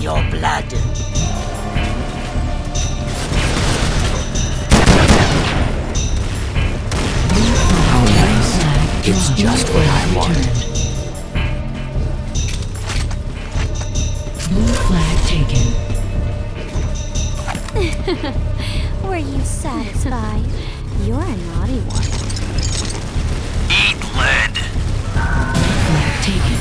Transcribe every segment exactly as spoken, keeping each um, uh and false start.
your blood. How nice. It's just what I wanted. Blue flag taken. Were you satisfied? You're a naughty one. Eat lead. Flag taken.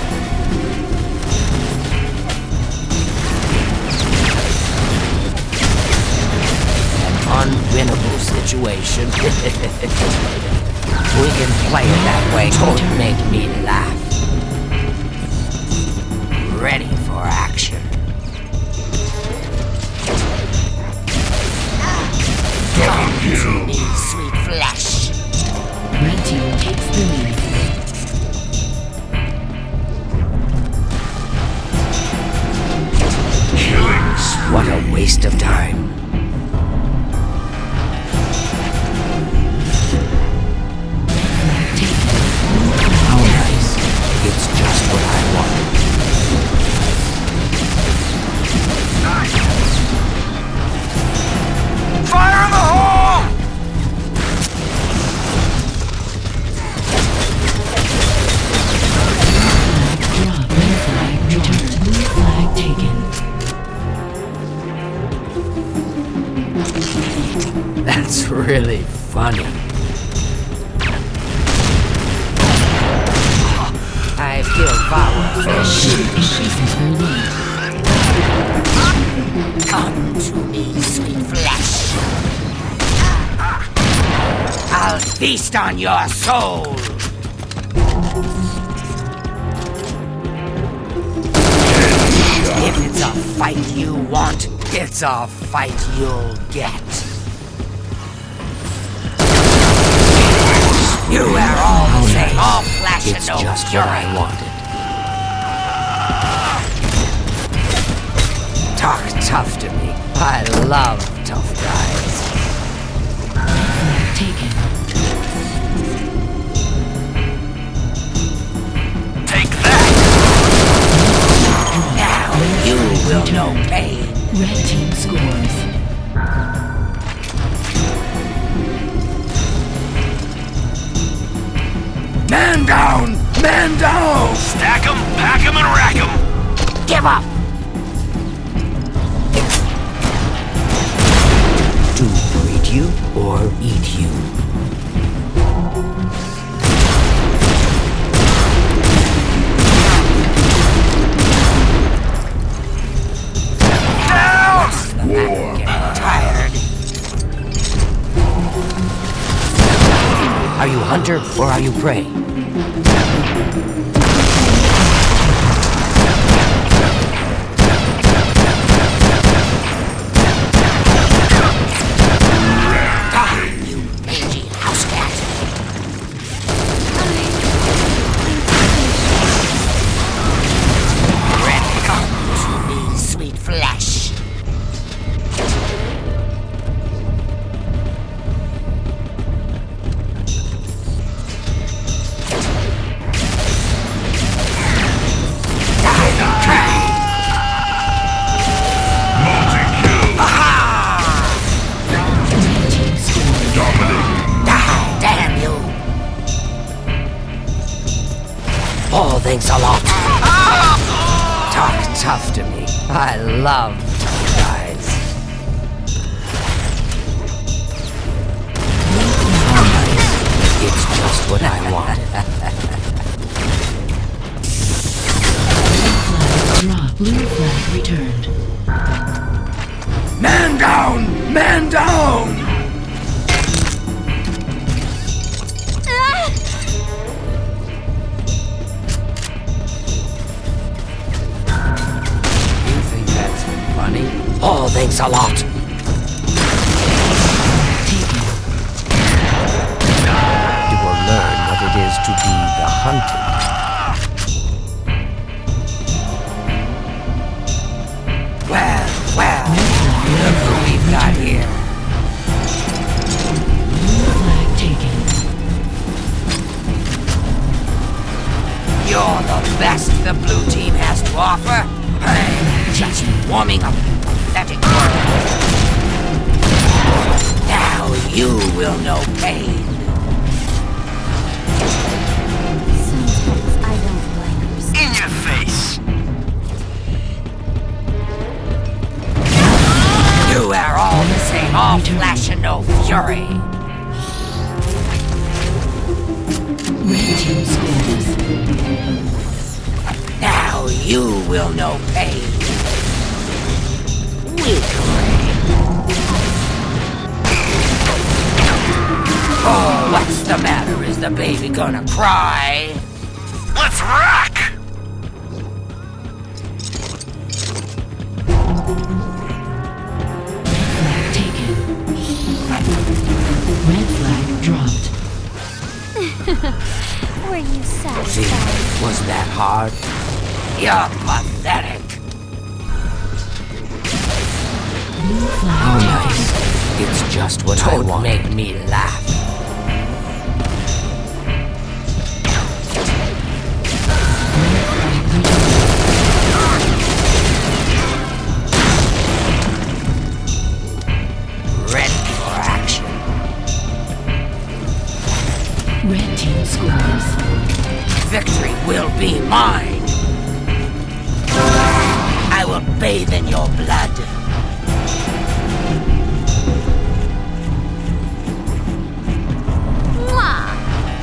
Unwinnable situation. We can play it that way. Don't make me laugh. Ready for action. Come to me, sweet flesh. Red team takes the lead. Killing spree. What a waste of time. How nice. It's just what I wanted. Fire in the hole! Drop. Red flag returned. Blue flag taken. That's really funny. I've killed Power Fish. Increases her lead. Come to me, sweet flesh. I'll feast on your soul. If it's a fight you want, it's a fight you'll get. You are all the same, all flash and no It's just what I wanted. Talk tough to me. I love tough guys. Flag taken. Take that! Now you will know pain. Red team scores. Man down! Man down! Stack 'em, pack 'em, and rack 'em! Give up! To breed you or eat you. Down! I'm getting tired. Are you hunter or are you prey? Thanks a lot. Talk tough to me. I love tough guys. It's just what I wanted. Drop. Blue flag returned. Man down! Man down! Oh, thanks a lot. You will learn what it is to be the hunted. Well, well, look who we've got here. Flag taken. You're the best the blue team has to offer. I'm just warming up your pathetic world. Now you will know pain. Sometimes I don't quite understand. In your face. You are all the same, all flash and no fury. Red team scores. Now you will know pain. Weakling. Oh, what's the matter? Is the baby gonna cry? Let's rock! Flag taken. Red flag dropped. Were you See, satisfied? was that hard? You're pathetic. Blue How flag taken. nice. It's just what I want. Don't make me laugh. Ready for action. Red team scores. Victory will be mine. I will bathe in your blood. Mwah!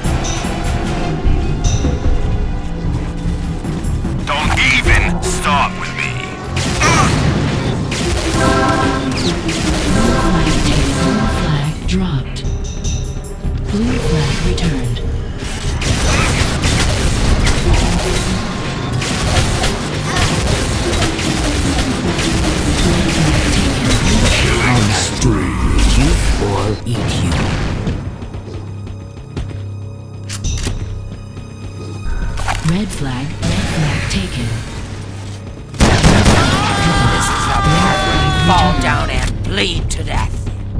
Don't even start with me. Blue flag taken. Blue flag dropped. Blue flag returned. I'll stew with you or eat you. Red flag. Red flag taken. This is the part where you fall down and bleed to death.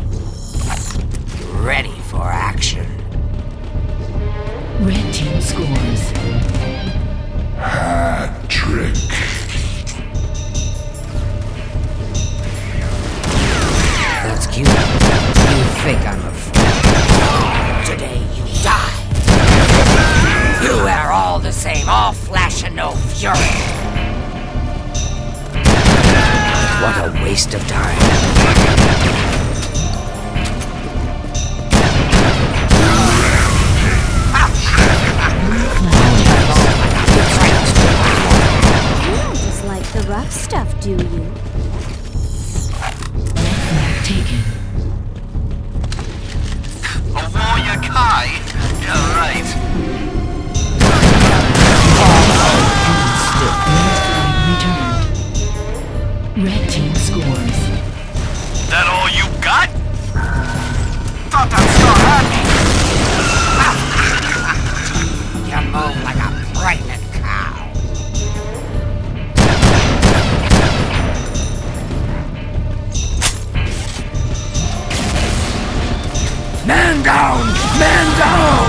Ready for action. Red team scores. Hat trick. That's cute. You think I'm afraid. Today you die. You are all the same, all flash and no fury. What a waste of time. You don't dislike the rough stuff, do you? Taken. A warrior Kai? Yeah, right. Red flag returned. Red team scores. That all you got? Thought I'd start happy. You move like a pregnant cow. Man down! Man down!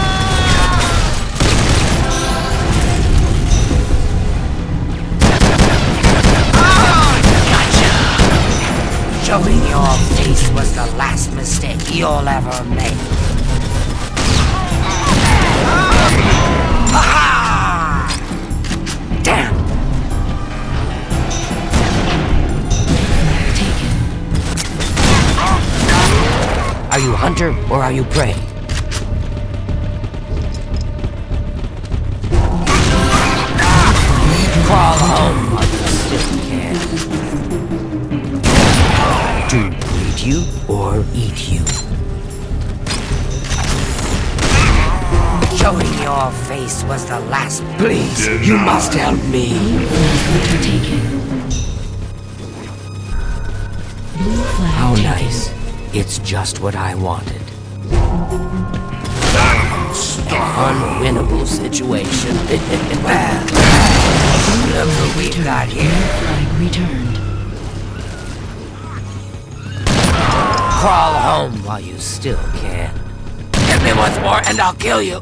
Showing your face was the last mistake you'll ever make. Ha-ha! Damn! Taken. Are you hunter or are you prey? Crawl home while you still can. To eat you or eat you. Showing your face was the last. Please, you must help me. Taken. Blue flag How taken. nice. It's just what I wanted. Unwinnable situation. Well, look who we've got here. Flag returned. Crawl home while you still can. Hit me once more and I'll kill you.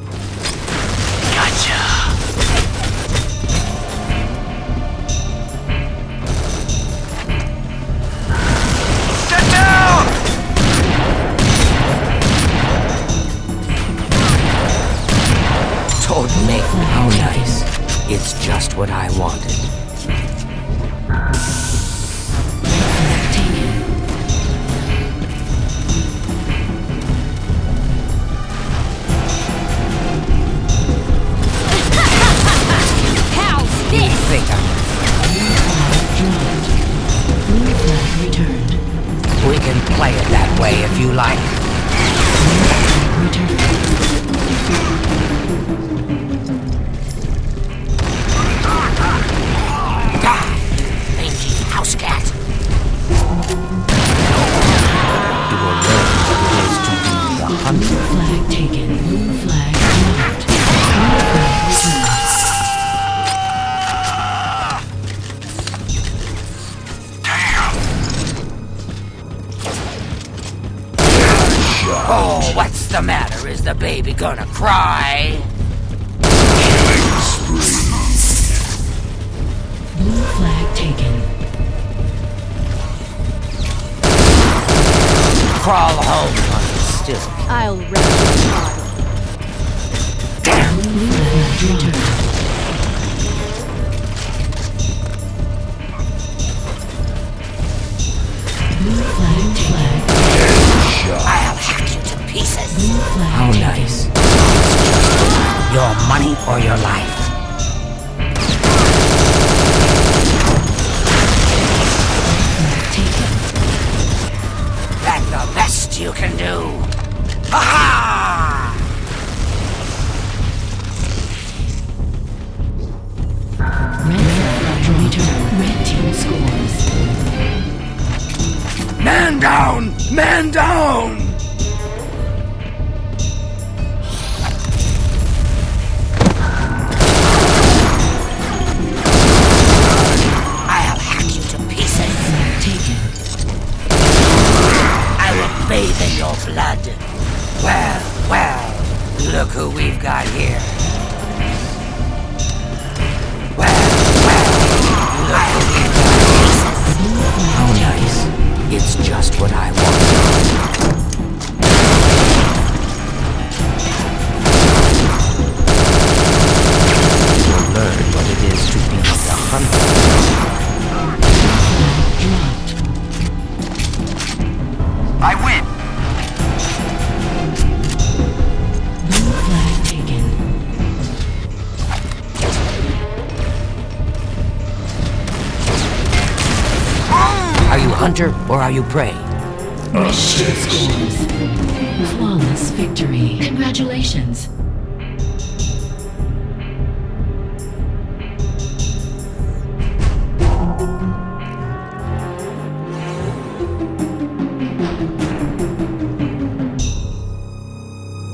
Gotcha. just what I wanted. How's this? Think I'm... Blue flag returned. We can play it that way if you like. Returned. Die, mangy house cat. You will learn what it is to be the hunter. Flag taken. Blue flag dropped. Blue flag returned. Oh, what's the matter? Is the baby gonna cry? Blue flag taken. Crawl home, honey, still. I'll wreck your body. Damn! Blue flag returned. Blue flag flag. I'll hack you to pieces. Blue flag How taken. nice. Your money or your life? Flag taken. That's the best you can do. Ha ha! Red flag returned. Red team scores. Man down! Man down! I'll hack you to pieces. Flag taken. I will bathe in your blood. Well, well, look who we've got here. Well, well, look who we've got here. How nice. It's just what I want. You'll learn what it is to be the hunter. Dropped. I win. Blue flag taken. Are you hunter or are you prey? Red team scores. Flawless victory. Congratulations.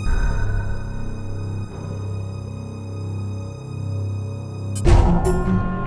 You